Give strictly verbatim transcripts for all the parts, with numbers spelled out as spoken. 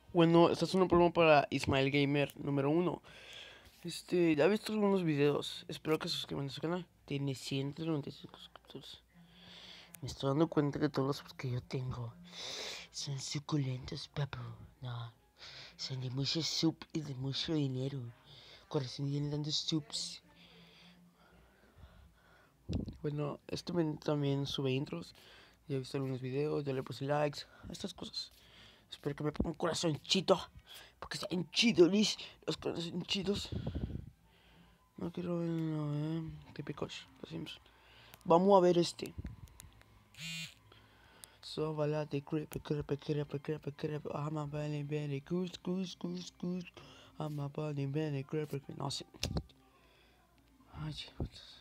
Bueno, esta es una promo para Ismael Gamer número uno. Este, ya he visto algunos videos. Espero que se suscriban a su canal. Tiene ciento noventa y cinco suscriptores. Me estoy dando cuenta que todos los que yo tengo son suculentos, papu. No, son de mucho sub y de mucho dinero. Corazón viene dando subs. Bueno, este men también sube intros. Ya he visto algunos videos, ya le puse likes, estas cosas. Espero que me ponga un corazoncito. Porque están chidos, los corazoncitos. No quiero ver, no, eh. Típicos, los Simpsons. Vamos a ver este. So vala de creepy, creepy, creepy, creepy, creepy. I'm a bunny, bunny, goose, goose, goose, goose. I'm a bunny, bunny, creepy, no sé. Ay, chicos.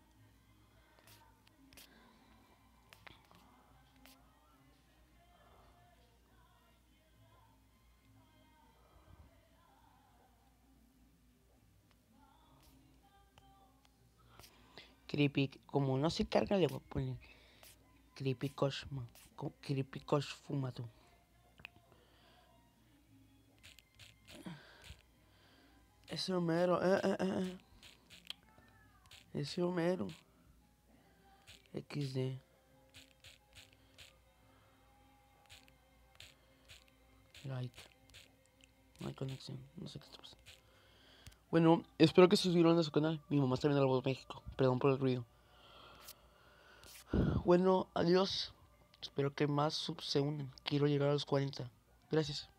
Creepy, como no se carga, le voy a poner Creepy Kosh, Creepy Kosh fumado. Ese Homero, eh, eh, eh. Ese Homero. equis de. Like. No hay conexión, no sé qué está pasando. Bueno, espero que se suscriban a su canal. Mi mamá está viendo La Voz México. Perdón por el ruido. Bueno, adiós. Espero que más subs se unan. Quiero llegar a los cuarenta. Gracias.